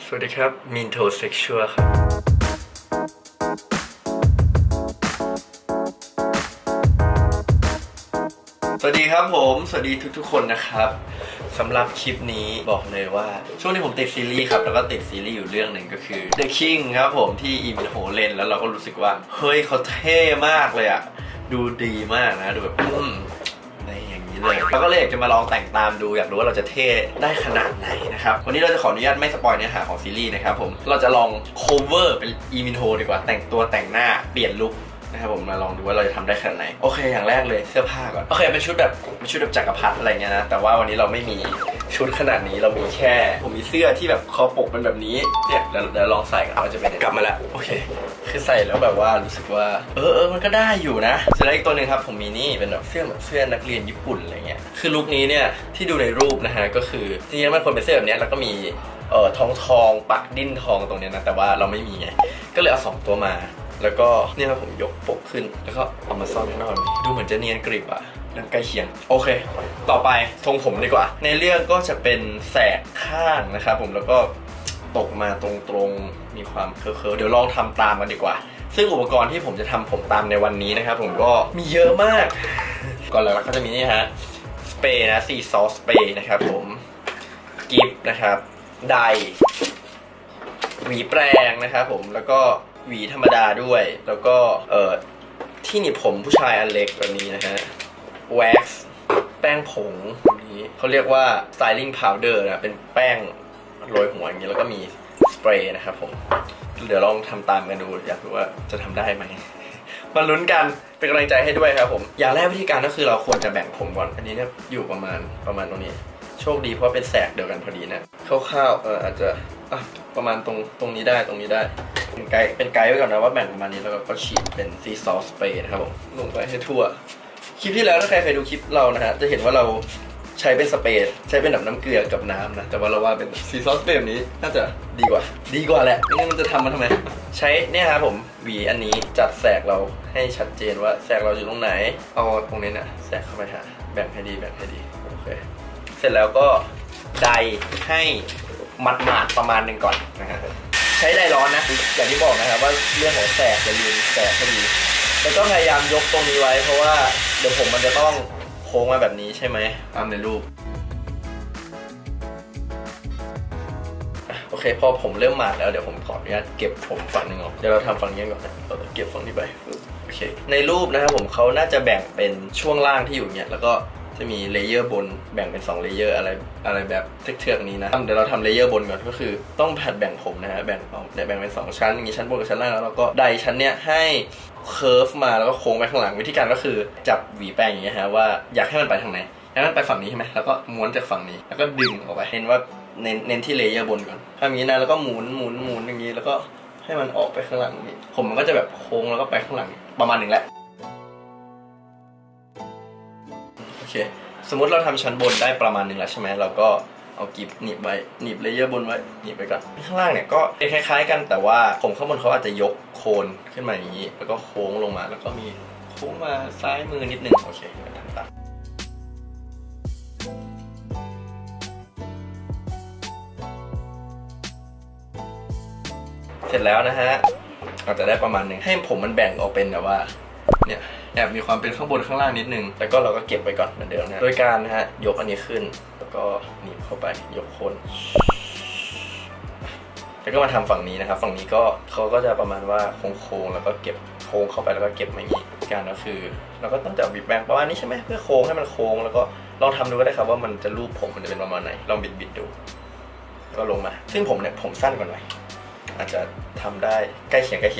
สวัสดีครับมินโทเซ็กชวลครับสวัสดีครับผมสวัสดีทุกคนนะครับสำหรับคลิปนี้บอกเลยว่าช่วงนี้ผมติดซีรีส์ครับแล้วก็ติดซีรีส์อยู่เรื่องหนึ่งก็คือ The King ครับผมที่อีมินโฮเล่นแล้วเราก็รู้สึกว่าเฮ้ยเขาเท่มากเลยอะดูดีมากนะดูแบบในอย่างนี้เลยเราก็เลยอยากจะมาลองแต่งตามดูอยากรู้ว่าเราจะเท่ได้ขนาดไหนนะครับวันนี้เราจะขออนุญาตไม่สปอยเนื้อหาของซีรีส์นะครับผมเราจะลอง cover เป็นอีมินโฮดีกว่าแต่งตัวแต่งหน้าเปลี่ยนลุคนะครับผมมาลองดูว่าเราจะทำได้ขนาดไหนโอเคอย่างแรกเลยเสื้อผ้าก่อนโอเคเป็นชุดแบบจักรพรรดิอะไรเงี้ยนะแต่ว่าวันนี้เราไม่มีชุดขนาดนี้เรามีแค่ผมมีเสื้อที่แบบคอปกเป็นแบบนี้เนี่ยเดี๋ยวลองใส่กันว่าจะเป็นกลับมาแล้วโอเคคือใส่แล้วแบบว่ารู้สึกว่ามันก็ได้อยู่นะเสร็จแล้วอีกตัวนึงครับผมมีนี่เป็นแบบเสื้อนักเรียนญี่ปุ่นอะไรเงี้ยคือลุคนี้เนี่ยที่ดูในรูปนะฮะก็คือจริงๆมันควรเป็นเสื้อแบบนี้แล้วก็มีทองปักดิ้นทองตรงนี้นะแต่ว่าเราไม่มีไงก็เลยเอา2ตัวมาแล้วก็เนี่ยครับผมยกปกขึ้นแล้วก็เอามาซ่อนข้างนอกดูเหมือนจะเนียนกริบอะนั่นใกล้เคียงโอเคต่อไปทรงผมดีกว่าในเรื่องก็จะเป็นแสกข้างนะครับผมแล้วก็ตกมาตรงๆมีความเคิร์ฟเดี๋ยวลองทำตามกันดีกว่าซึ่งอุปกรณ์ที่ผมจะทำผมตามในวันนี้นะครับผมก็มีเยอะมากก่อนหลักๆก็จะมีนี่ฮะสเปรย์นะ4 ซอสสเปรย์นะครับผมกิฟต์นะครับไดหวีแปรงนะครับผมแล้วก็หวีธรรมดาด้วยแล้วก็ที่หนีบผมผู้ชายอันเล็กแบบนี้นะฮะแว็กซ์แป้งผงนี้เขาเรียกว่า styling powder นะเป็นแป้งโรยหัวอย่างนี้แล้วก็มีสเปรย์นะครับผมเดี๋ยวลองทำตามกันดูอยากรู้ว่าจะทำได้ไหมมาลุ้นกันเป็นกำลังใจให้ด้วยครับผมอย่างแรกวิธีการก็คือเราควรจะแบ่งผมก่อนอันนี้เนี่ยอยู่ประมาณตรงนี้โชคดีเพราะเป็นแสกเดียวกันพอดีนะคร่าวๆอาจจะประมาณตรงนี้ได้เป็นไกด์ไว้ก่อนนะว่าแบ่งประมาณนี้แล้วก็ฉีดเป็นซีซอสสเปรย์นะครับผมลงไปให้ทั่วคลิปที่แล้วถ้าใครเคยดูคลิปเรานะฮะจะเห็นว่าเราใช้เป็นสเปรย์ใช้เป็นแบบน้ำเกลือกับน้ำนะแต่ว่าเราว่าเป็นซีซอสสเปรย์แบบนี้น่าจะดีกว่าแหละไม่งั้นมันจะทำมันทำไมใช้เนี่ยครับผมหวีอันนี้จัดแสกเราให้ชัดเจนว่าแสกเราอยู่ตรงไหนเอาตรงนี้นะแสกเข้าไปหาแบ่งให้ดีโอเคเสร็จแล้วก็ไดให้หมาดประมาณนึงก่อนนะฮะใช้ไดร้อนนะอย่างที่บอกนะครับว่าเรื่องของแสกจะลืมแสกให้ดีแล้วก็พยายามยกตรงนี้ไว้เพราะว่าเดี๋ยวผมมันจะต้องโค้งมาแบบนี้ใช่ไหมตามในรูปโอเคพอผมเริ่มหมาดแล้วเดี๋ยวผมขออนุญาตเก็บผมฝั่งหนึ่งออกเดี๋ยวเราทำฝั่งนี้ก่อนเก็บฝั่งนี้ไปโอเคในรูปนะครับผมเขาน่าจะแบ่งเป็นช่วงล่างที่อยู่เนี่ยแล้วก็จะมีเลเยอร์บนแบ่งเป็น2เลเยอร์อะไรแบบเทือกๆนี้นะเดี๋ยวเราทำเลเยอร์บนก่อนก็คือต้องผัดแบ่งผมนะฮะแบ่งเป็น2ชั้นอย่างนี้ชั้นบนกับชั้นล่างแล้วเราก็ไดชั้นเนี้ยให้เคิร์ฟมาแล้วก็โค้งไปข้างหลังวิธีการก็คือจับหวีแปรงอย่างเงี้ยฮะว่าอยากให้มันไปทางไหนอยากให้มันไปฝั่งนี้ใช่ไหมแล้วก็ม้วนจากฝั่งนี้แล้วก็ดึงออกไปเห็นว่าเน้นที่เลเยอร์บนก่อนทำอย่างนี้นะแล้วก็หมุนอย่างนี้แล้วก็ให้มันออกไปข้างหลังนี้ผมมันก็จะแบบโค้งแล้วก็ไปข้างหลังประมาณนึงแหละโอเคสมมติเราทำชั้นบนได้ประมาณนึงแล้วใช่ไหมเราก็เอากิฟต์หนีบเลเยอร์บนไว้หนีบไปก่อนข้างล่างเนี่ยก็คล้ายๆกันแต่ว่าผมข้างบนเขาอาจจะยกโคนขึ้นมาอย่างนี้แล้วก็โค้งลงมาแล้วก็มีโค้งมาซ้ายมือนิดนึงโอเคทำตามเสร็จแล้วนะฮะอาจจะได้ประมาณนึงให้ผมมันแบ่งออกเป็นแบบว่าเนี่ยแอบมีความเป็นข้างบนข้างล่างนิดนึงแล้วก็เราก็เก็บไปก่อนเหมือนเดิมนะโดยการนะฮะยกอันนี้ขึ้นแล้วก็หนีบเข้าไปยกโคนแล้วก็มาทำฝั่งนี้นะครับฝั่งนี้ก็เขาก็จะประมาณว่าโค้งแล้วก็เก็บโค้งเข้าไปแล้วก็เก็บมาอย่างนี้การก็คือเราก็ต้องจับบีบแบงประมาณนี้ใช่ไหมเพื่อโค้งให้มันโค้งแล้วก็ลองทำดูก็ได้ครับว่ามันจะรูปผมมันจะเป็นประมาณไหนลองบิดดูก็ลงมาซึ่งผมเนี่ยผมสั้นกว่าหน่อยอาจจะทำได้ใกล้เคียง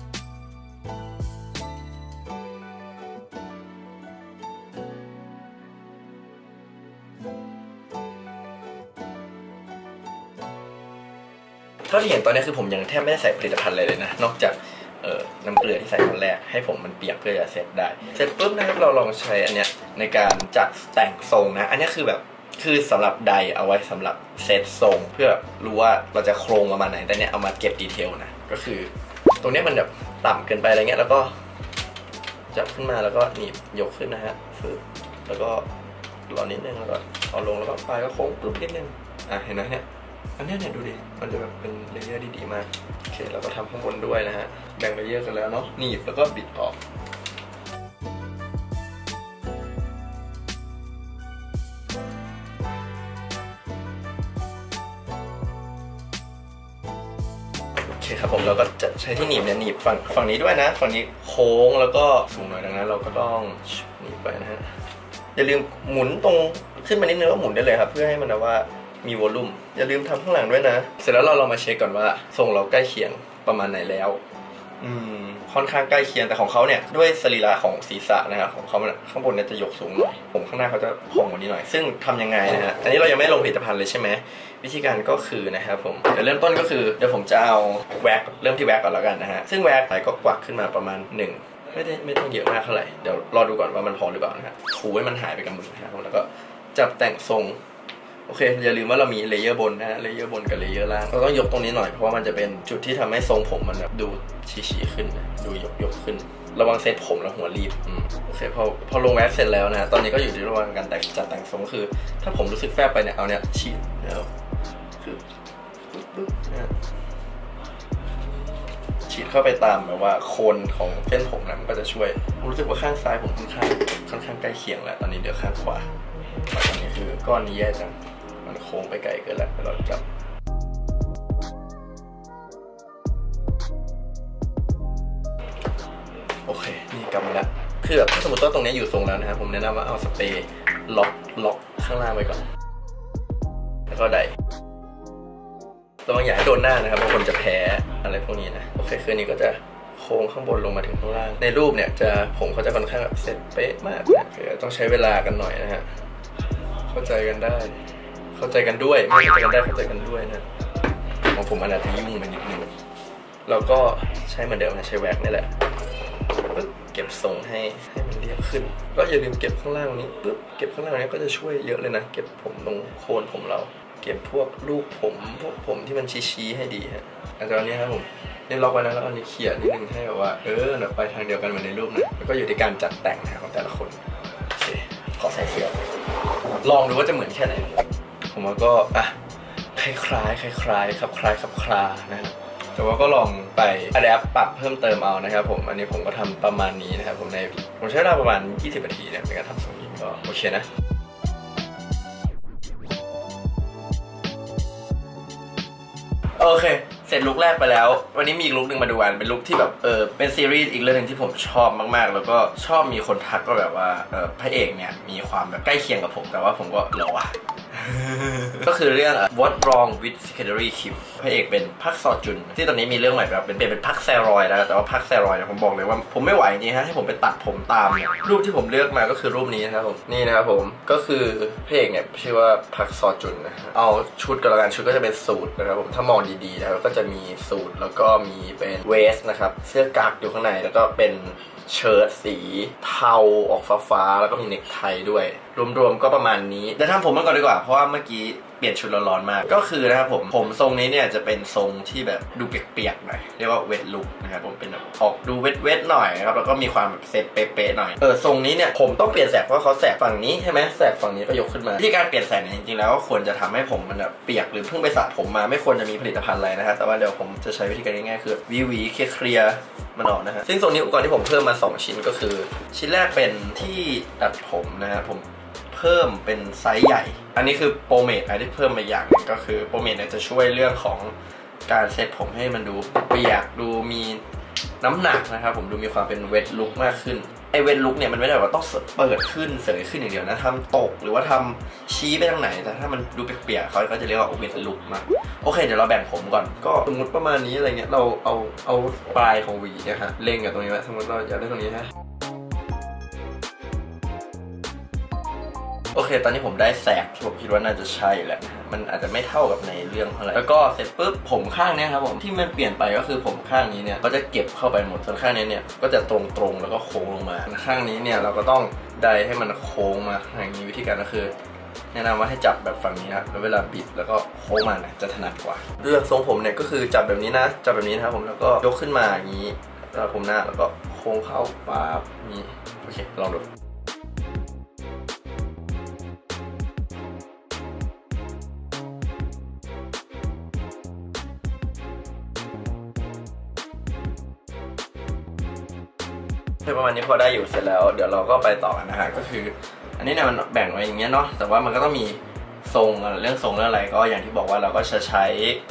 เท่าที่เห็นตอนนี้คือผมยังแทบไม่ได้ใส่ผลิตภัณฑ์เลยนะนอกจากน้ำเกลือที่ใส่ตอนแรกให้ผมมันเปียกเพื่อจะเสร็จได้เสร็จปุ๊บนะครับเราลองใช้อันเนี้ยในการจัดแต่งทรงนะอันนี้คือสำหรับไดเอาไว้สำหรับเซตทรงเพื่อรู้ว่าเราจะโครงประมาณไหนแต่เนี้ยเอามาเก็บดีเทลนะก็คือตรงนี้มันแบบต่ำเกินไปอะไรเงี้ยแล้วก็จับขึ้นมาแล้วก็หนีบยกขึ้นนะฮะแล้วก็รอนิดนึงแล้วก็เอาลงแล้วก็ปลายก็โค้งปุ๊บนิดนึงเห็นไหมเนี่ยอันนี้เนี่ยดูดิมันจะแบบเป็นเลเยอร์ดีๆมากโอเคเราก็ทำข้างบนด้วยนะฮะแบ่งเลเยอร์กันแล้วเนาะหนีบแล้วก็บิดออกครับผมเราก็จะใช้ที่หนีบเนี่ยหนีบฝั่งนี้ด้วยนะฝั่งนี้โค้งแล้วก็สูงหน่อยดังนั้นเราก็ต้องหนีบไปนะฮะอย่าลืมหมุนตรงขึ้นมานิดนึงก็หมุนได้เลยครับเพื่อให้มันว่ามีวอลลุ่มอย่าลืมทำข้างหลังด้วยนะเสร็จแล้วเราลองมาเช็คก่อนว่าทรงเราใกล้เคียงประมาณไหนแล้วค่อนข้างใกล้เคียงแต่ของเขาเนี่ยด้วยสรีระของศีรษะนะครับของเขาข้างบนเนี่ยจะยกสูงหน่อยผมข้างหน้าเขาจะพองกว่านี้หน่อยซึ่งทำยังไงนะฮะอันนี้เรายังไม่ลงผลิตภัณฑ์เลยใช่ไหมวิธีการก็คือนะครับผมเดี๋ยวเริ่มต้นก็คือเดี๋ยวผมจะเอาแว็กเริ่มที่แว็กก่อนแล้วกันนะฮะซึ่งแว็กไหนก็กวักขึ้นมาประมาณ1ไม่ต้องเยอะมากเท่าไหร่เดี๋ยวรอดูก่อนว่ามันพอหรือเปล่านะฮะถูให้มันหายไปกับมือนะครับแล้วก็จับแต่งทรงโอเคอย่าลืมว่าเรามีเลเยอร์บนนะฮะเลเยอร์บนกับเลเยอร์ล่างเราต้องยกตรงนี้หน่อยเพราะว่ามันจะเป็นจุดที่ทำให้ทรงผมมันแบบดูชี้ขึ้นนะดูยกขึ้นระวังเซตผมแล้วหัวรีบโอเคพอลงแว็กเสร็จแล้วนะตอนนี้ก็อยู่ที่ระหว่างการจัดแต่งทรงคือถ้าผมรู้สึกแฟบไปเนี่ยเอาเนี่ยฉีดแล้วคือปึ๊บนะฉีดเข้าไปตามแบบว่าโคนของเส้นผมนะมันก็จะช่วยผมรู้สึกว่าข้างซ้ายผมค่อนข้างใกล้เคียงแล้วตอนนี้เดี๋ยวข้างขวาตอนนี้คือก้อนนี้แย่จังมันโค้งไปไกลเกินแล้วเราจับโอเคนี่กลับมาแล้วคือแบบถ้าสมมติว่าตรงนี้อยู่ทรงแล้วนะครับผมแนะนำว่าเอาสเปรย์ล็อกข้างล่างไปก่อนแล้วก็ได้ระวังอย่าให้โดนหน้านะครับบางคนจะแพ้อะไรพวกนี้นะโอเคคืนนี้ก็จะโค้งข้างบนลงมาถึงข้างล่างในรูปเนี่ยผมเขาจะค่อนข้างแบบเสร็จเป๊ะมากนะคือต้องใช้เวลากันหน่อยนะฮะเข้าใจกันได้เข้าใจกันด้วยไม่เข้าใจกันได้เข้าใจกันด้วยนะของผมอาจจะยุ่งไปนิดนึงเราก็ใช้เหมือนเดิมนะใช้แว็กนี่แหละปึ๊บเก็บทรงให้มันเรียบขึ้นก็อย่าลืมเก็บข้างล่างนี้ปึ๊บเก็บข้างล่างนี้ก็จะช่วยเยอะเลยนะเก็บผมตรงโคนผมเราเก็บพวกลูกผมพวกผมที่มันชี้ให้ดีฮะอันนี้ครับผมนี่ล็อกไว้นะแล้วอันนี้เขี่ยนิดนึงให้แบบว่าเราไปทางเดียวกันเหมือนในรูปนะแล้วก็อยู่ที่การจัดแต่งของแต่ละคนโอเคขอใส่เสื้อลองดูว่าจะเหมือนแค่ไหนผมว่าก็คล้ายครับคลานะแต่ว่าก็ลองไปอะแดปปรับเพิ่มเติมเอานะครับผมอันนี้ผมก็ทำประมาณนี้นะครับผมใช้เวลาประมาณ20 นาทีเนี่ยในการทำทรงนี้ก็โอเคนะโอเคเสร็จลุคแรกไปแล้ววันนี้มีอีกลุคหนึ่งมาดูกันเป็นลุคที่แบบเป็นซีรีส์อีกเรื่องนึงที่ผมชอบมากๆแล้วก็ชอบมีคนทักก็แบบว่าพระเอกเนี่ยมีความแบบใกล้เคียงกับผมแต่ว่าผมก็เหรอวะ ก็คือเรื่อง What Wrong with Secondary Kim พระเอกเป็นพักซอจุนที่ตอนนี้มีเรื่องใหม่แบบเป็นพักแซรอยแล้วแต่ว่าพักแซรอยเนี่ยผมบอกเลยว่าผมไม่ไหวจริงๆฮะให้ผมไปตัดผมตามเนี่ยรูปที่ผมเลือกมาก็คือรูปนี้นะครับผมนี่นะครับผมก็คือพระเอกเนี่ยชื่อว่าพักซอจุนนะฮะเอาชุดกันละกันชุดก็จะเป็นสูทนะครับผมถ้ามองดีๆนะครับก็จะมีสูทแล้วก็มีเป็นเวสนะครับเสื้อกั๊กอยู่ข้างในแล้วก็เป็นเชิ้ตสีเทาออกฟ้าๆแล้วก็มีเนคไทด้วยรวมๆก็ประมาณนี้เดี๋ยวทำผมมันก่อนดีกว่าเพราะว่าเมื่อกี้เปลี่ยนชุดร้อนๆมากก็คือนะครับผมทรงนี้เนี่ยจะเป็นทรงที่แบบดูเปียกๆหน่อยเรียกว่าเวทลุคนะครับผมเป็นแบบออกดูเวทหน่อยนะครับแล้วก็มีความแบบเซตเป๊ะๆหน่อยทรงนี้เนี่ยผมต้องเปลี่ยนแสกเพราะเขาแสกฝั่งนี้ใช่ไหมแสกฝั่งนี้ก็ยกขึ้นมาที่การเปลี่ยนแสกเนี่ยจริงๆแล้วก็ควรจะทำให้ผมมันแบบเปียกหรือเพิ่งไปสระผมมาไม่ควรจะมีผลิตภัณฑ์อะไรนะครับแต่ว่าเดี๋ยวผมจะใช้วิธีการง่ายๆคือวีเคลียร์มันออกนะฮะซึ่งตรงนี้อุปกรณ์ที่ผมเพิ่มมา2ชิ้นก็คือชิ้นแรกเป็นที่ตัดผมนะฮะผมเพิ่มเป็นไซส์ใหญ่อันนี้คือโปรเมดอะไรที่เพิ่มมาอย่างนึงก็คือโปรเมดเนี่ยจะช่วยเรื่องของการเซตผมให้มันดูเปียกดูมีน้ำหนักนะครับผมดูมีความเป็นเวทลุคมากขึ้นไอเวทลุคเนี่ยมันไม่ได้ว่าต้องเปิดขึ้นเสยขึ้นอย่างเดียวนะทำตกหรือว่าทำชี้ไปทางไหนแต่ถ้ามันดูเปียกๆเขาก็จะเรียกว่าเวทลุคมากโอเคเดี๋ยวเราแบ่งผมก่อนก็สมมติประมาณนี้อะไรเงี้ยเราเอาปลายของหวีเนี่ยฮะเล็งกับตรงนี้ไว้สมมติเราอยากได้ตรงนี้ฮะโอเคตอนนี้ผมได้แสกที่ผมคิดว่าน่าจะใช่แหละมันอาจจะไม่เท่ากับในเรื่องเท่าไหร่แล้วก็เสร็จปุ๊บผมข้างเนี้ยครับผมที่มันเปลี่ยนไปก็คือผมข้างนี้เนี่ยก็จะเก็บเข้าไปหมดส่วนข้างนี้เนี่ยก็จะตรงๆแล้วก็โค้งลงมาข้างนี้เนี่ยเราก็ต้องไดให้มันโค้งมาอย่างนี้วิธีการก็คือแนะนำว่าให้จับแบบฝั่งนี้ครับแล้วเวลาบิดแล้วก็โค้งมาเนี่ยจะถนัดกว่าเรื่องทรงผมเนี่ยก็คือจับแบบนี้นะจับแบบนี้นะครับผมแล้วก็ยกขึ้นมาอย่างนี้แล้วผมหน้าแล้วก็โค้งเข้าปั๊บนี่โอเคลองดูประมาณนี้พอได้อยู่เสร็จแล้วเดี๋ยวเราก็ไปต่อกันนะฮะก็คืออันนี้เนี่ยมันแบ่งไว้อย่างเงี้ยเนาะแต่ว่ามันก็ต้องมีทรงเรื่องทรงเรื่องอะไรก็อย่างที่บอกว่าเราก็จะใช้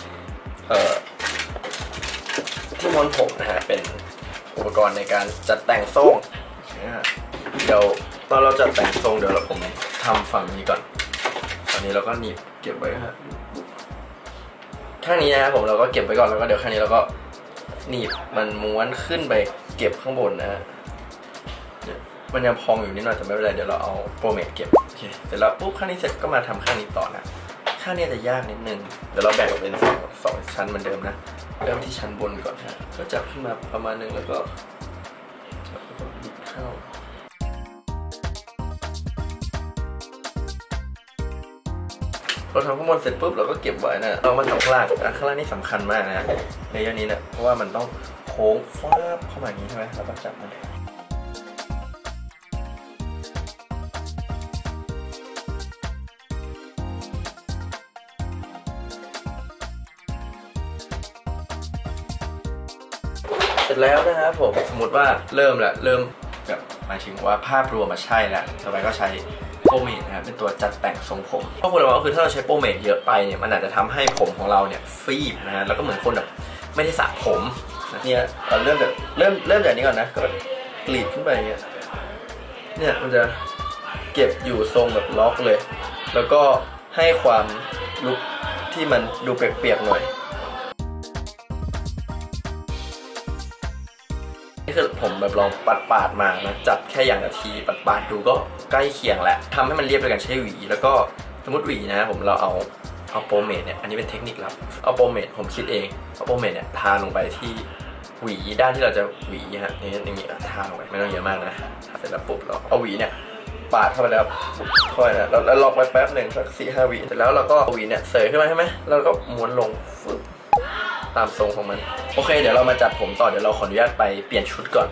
ที่ม้วนผมนะฮะเป็นอุปกรณ์ในการจัดแต่งทรงเดี๋ยวตอนเราจัดแต่งทรงเดี๋ยวผมทำฝั่งนี้ก่อนตอนนี้เราก็หนีบเก็บไว้ฮะข้างนี้นะครับผมเราก็เก็บไว้ก่อนแล้วก็เดี๋ยวข้างนี้เราก็หนีบมันม้วนขึ้นไปเก็บข้างบนนะฮะมันยังพองอยู่นิดหน่อยแต่ไม่เป็นไรเดี๋ยวเราเอาโปรเมทเก็บโอเคเสร็จแล้วปุ๊บข้างนี้เสร็จก็มาทำข้างนี้ต่อนะข้างนี้จะยากนิดนึงเดี๋ยวเราแบ่งออกเป็นสองชั้นเหมือนเดิมนะเริ่มที่ชั้นบนก่อนฮะก็จับขึ้นมาประมาณนึงแล้วก็บิดเข้าเราทำข้างบนเสร็จปุ๊บเราก็เก็บไว้นะเรามาทำข้างล่างข้างล่างนี่สำคัญมากนะในเรื่องนี้นะเพราะว่ามันต้องโค้งฟาบเข้ามาอย่างนี้ใช่ไหมเราก็จับมันเสร็จแล้วนะครับผมสมมติว่าเริ่มแบบหมายถึงว่าภาพรวมมาใช่แล้วต่อไปก็ใช้โปรเมทนะครับเป็นตัวจัดแต่งทรงผมข้อควรระวังก็คือถ้าเราใช้โปรเมทเยอะไปเนี่ยมันอาจจะทำให้ผมของเราเนี่ยฟีบนะฮะแล้วก็เหมือนคนแบบไม่ได้สระผมเนี่ยเราเริ่มจากนี้ก่อนนะก็กรีดขึ้นไปอย่างเงี้ยเนี่ยมันจะเก็บอยู่ทรงแบบล็อกเลยแล้วก็ให้ความลุคที่มันดูเปียกๆหน่อยนี่คือผมแบบลองปาดมานะจับแค่อย่างนาทีปาดดูก็ใกล้เคียงแหละทำให้มันเรียบโดยการใช้หวีแล้วก็สมมติหวีนะผมเราเอาโปรเมทเนี่ยอันนี้เป็นเทคนิคลับเอาโปรเมทผมคิดเองเอาโปรเมทเนี่ยทาลงไปที่หวีด้านที่เราจะหวีฮะอย่างนี้ทาลงไปไม่ต้องเยอะมากนะเสร็จแล้วปุ๊บเราเอาหวีเนี่ยปาดเข้าไปแล้วค่อยนะแล้วล็อกไว้แป๊บหนึ่งสัก4-5 วิเสร็จแล้วเราก็เอาหวีเนี่ยเสยขึ้นมาใช่ไหมแล้วก็ม้วนลงฟึบตามทรงของมันโอเคเดี๋ยวเรามาจัดผมต่อเดี๋ยวเราขออนุญาตไปเปลี่ยนชุดก่อน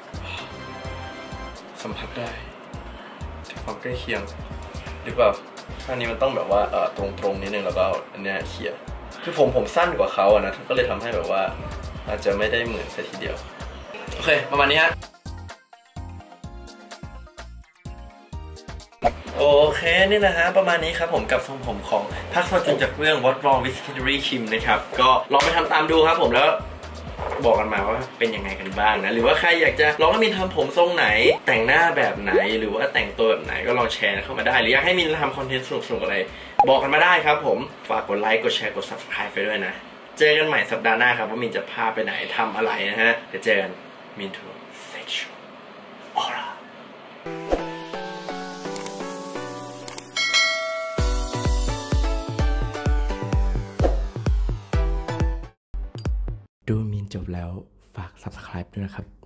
สัมผัสได้ถึงความใกล้เคียงหรือเปล่าอันนี้มันต้องแบบว่าตรงนิดนึงแล้วก็อันเนี้ยเขี่ยคือผมสั้นกว่าเขาอะนะก็เลยทำให้แบบว่าอาจจะไม่ได้เหมือนแค่ทีเดียวโอเคประมาณนี้ฮะโอเคนี่นะฮะประมาณนี้ครับผมกับทรงผมของพักโซจุนจากเรื่อง What Wrong with Hillary Kim นะครับก็ลองไปทำตามดูครับผมแล้วบอกกันมาว่าเป็นยังไงกันบ้างนะหรือว่าใครอยากจะลองให้มินทำผมทรงไหนแต่งหน้าแบบไหนหรือว่าแต่งตัวแบบไหนก็ลองแชร์เข้ามาได้หรืออยากให้มินทำคอนเทนต์สนุกๆอะไรบอกกันมาได้ครับผมฝากกดไลค์กดแชร์กด Subscribe ไปด้วยนะเจอกันใหม่สัปดาห์หน้าครับว่ามินจะพาไปไหนทำอะไรนะฮะเดี๋ยวเจอกันมินทูเซ็กชวลออร่าดูมีนจบแล้วฝาก Subscribe ด้วยนะครับ